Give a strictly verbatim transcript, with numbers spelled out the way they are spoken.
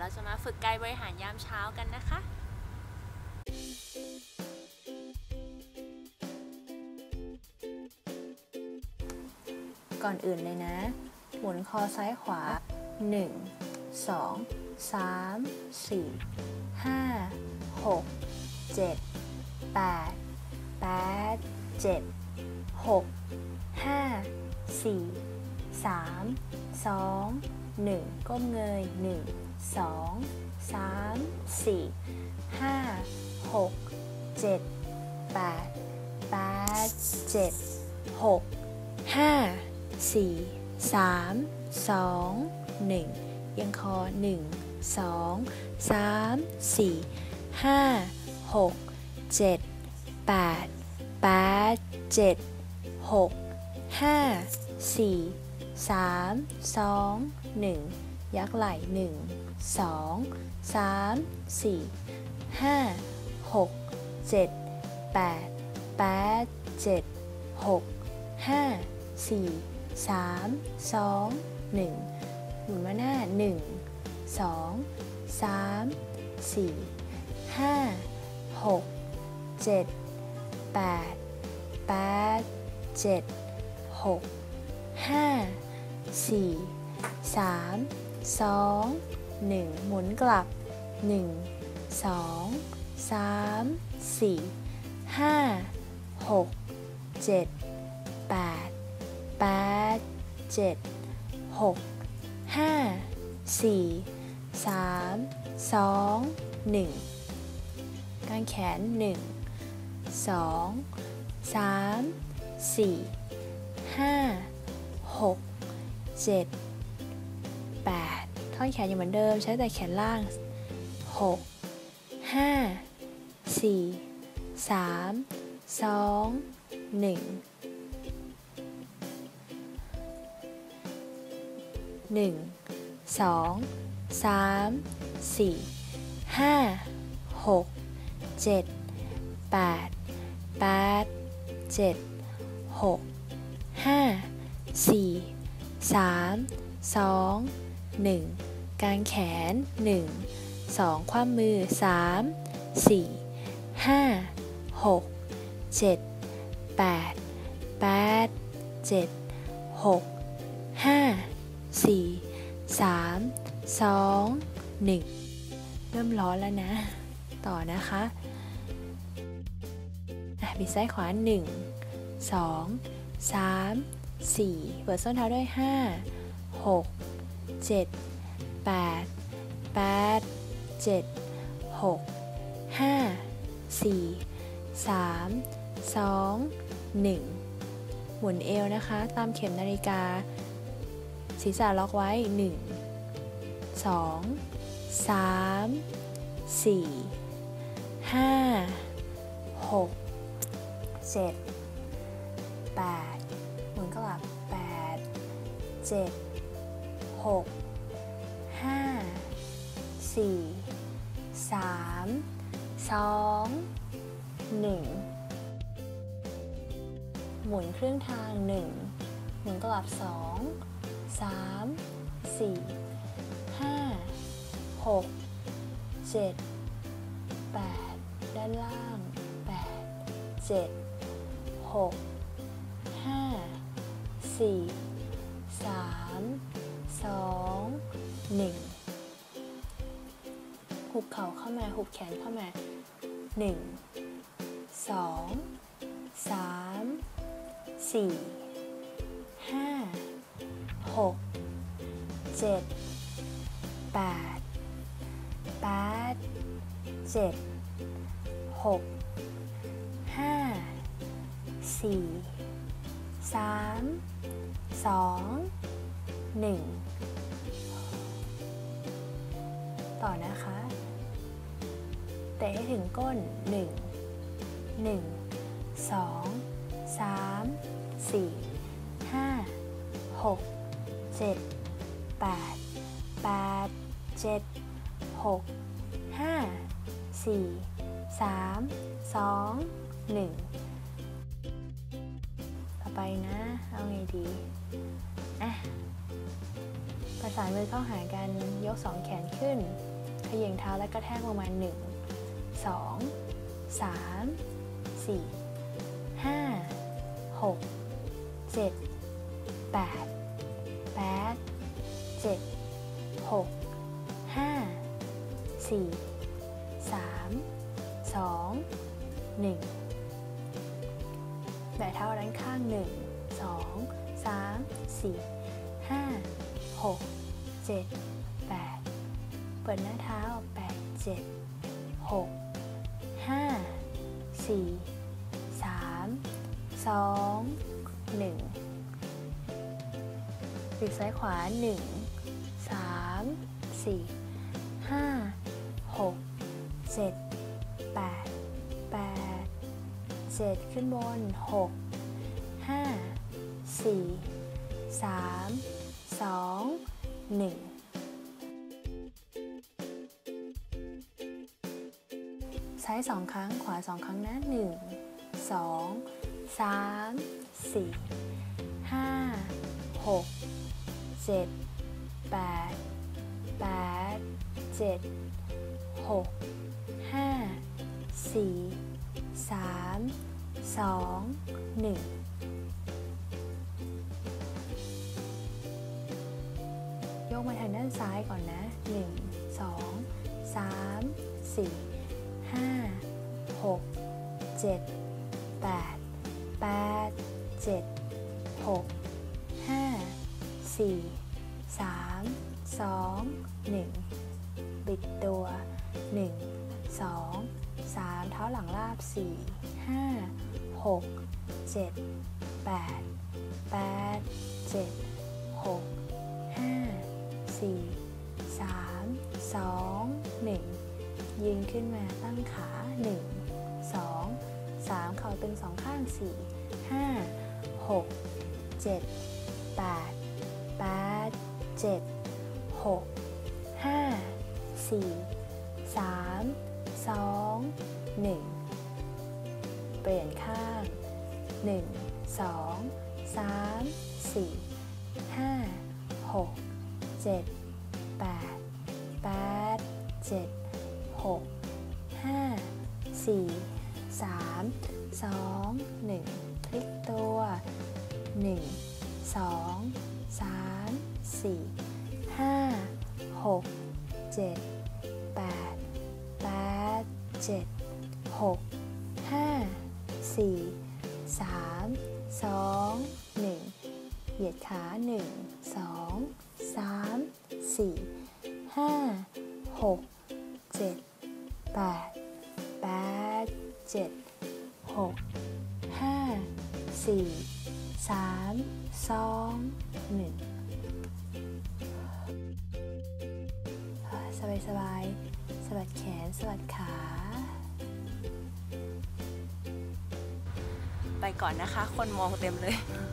เราจะมาฝึกกายบริหารยามเช้ากันนะคะก่อนอื่นเลยนะหมุนคอซ้ายขวาหนึ่ง สอง สาม สี่ ห้า หก เจ็ด แปด แปด เจ็ด หก ห้า สี่ สาม สอง หนึ่งก้มเงยหนึ่ง สอง สาม สี่ ห้า หก เจ็ด แปด แปด เจ็ด หก ห้า สี่ สาม สอง หนึ่งเอียงคอหนึ่ง สอง สาม สี่ ห้า หก เจ็ด แปด แปด เจ็ด หก ห้า สี่ สาม สอง หนึ่งยักไหล่หนึ่ง สอง สาม สี่ ห้า หก เจ็ด แปด แปด เจ็ด หก ห้า สี่ สาม สอง หนึ่งหมุนมาหน้าหนึ่ง สอง สาม สี่ ห้า หก เจ็ด แปด แปด เจ็ด หก ห้า สี่ สาม สอง หนึ่งหมุนกลับหนึ่ง สอง สาม สี่ ห้า หก เจ็ด แปด แปด เจ็ด หก ห้า สี่ สาม สอง หนึ่งกางแขนหนึ่ง สอง สาม สี่ ห้า หก เจ็ด แปดท่อนแขนยังเหมือนเดิมใช้แต่แขนล่างหก ห้า สี่ สาม สอง หนึ่ง หนึ่ง สอง สาม สี่ ห้า หก เจ็ด แปด แปด เจ็ด หก ห้า สี่ สาม สอง หนึ่งกางแขนหนึ่ง สองคว่ำมือสาม สี่ ห้า หก เจ็ด แปด แปด เจ็ด หก ห้า สี่ สาม สอง หนึ่งเริ่มร้อนแล้วนะต่อนะคะบิดซ้ายขวาหนึ่ง สอง สาม สี่เปิดส้นเท้าด้วยห้า หก เจ็ด แปด แปด เจ็ด หก ห้า สี่ สาม สอง หนึ่งหมุนเอวนะคะตามเข็มนาฬิกาศีรษะล็อกไว้หนึ่ง สอง สาม สี่ ห้า หก เจ็ด แปดหมุนกลับแปด เจ็ด หก ห้า สี่ สาม สอง หนึ่งหมุนครึ่งทางหนึ่งหมุนกลับสอง สาม สี่ ห้า หก เจ็ด แปดด้านล่างแปด เจ็ด หก ห้า สี่ สาม สอง หนึ่งหุบเข่าเข้ามาหุบแขนเข้ามาหนึ่ง สอง สาม สี่ ห้า หก เจ็ด แปด แปด เจ็ด หก ห้า สี่ สาม สอง หนึ่งต่อนะคะเตะให้ถึงก้นหนึ่ง หนึ่ง สอง สาม สี่ ห้า หก เจ็ด แปด แปด เจ็ด หก ห้า สี่ สาม สอง หนึ่งต่อไปนะเอาไงดีอ่ะประสานมือเข้าหากันยกสองแขนขึ้นเขย่งเท้าและกระแทกลงมาหนึ่ง สอง สาม สี่ ห้า หก เจ็ด แปด แปด เจ็ด หก ห้า สี่ สาม สอง หนึ่งแบะเท้าด้านข้างหนึ่ง สอง สาม สี่ ห้า หก เจ็ด แปดเปิดหน้าเท้าแปด เจ็ด หก ห้า สี่ สาม สอง หนึ่งปีกซ้ายขวาหนึ่ง สาม สี่ ห้า หก เจ็ด แปด แปด เจ็ดขึ้นบนหก ห้า สี่ สาม สอง หนึ่งซ้ายสองครั้งขวาสองครั้งนะหนึ่ง สอง สาม สี่ ห้า หก เจ็ด แปด แปด เจ็ด หก ห้า สี่ สาม สอง หนึ่งยกมาทางด้านซ้ายก่อนนะหนึ่ง สอง สาม สี่ ห้า หก เจ็ด แปด แปด เจ็ด หก ห้า สี่ สาม สอง หนึ่งบิดตัวหนึ่ง สอง สามเท้าหลังราบสี่ ห้า หก เจ็ด แปด แปด เจ็ด หก ห้า สี่ สาม สอง หนึ่งยืนขึ้นมาตั้งขาหนึ่ง สอง สามเข่าตึงสองข้างสี่ ห้า หก เจ็ด แปด แปด เจ็ด หก ห้า สี่ สาม สอง หนึ่งเปลี่ยนข้างหนึ่ง สอง สาม สี่ ห้า หก เจ็ด แปด แปด เจ็ด หก ห้า สี่ สาม สอง หนึ่งพลิกตัวหนึ่ง สอง สาม สี่ ห้า หก เจ็ด แปด แปด เจ็ด หก ห้า สี่ สาม สอง หนึ่งเหยียดขาหนึ่ง สอง สาม สี่ ห้า หก เจ็ด แปด แปด เจ็ด หก ห้า สี่ สาม สอง หนึ่งสบายสบายสวัสดแขนสวัสดขาไปก่อนนะคะคนมองเต็มเลย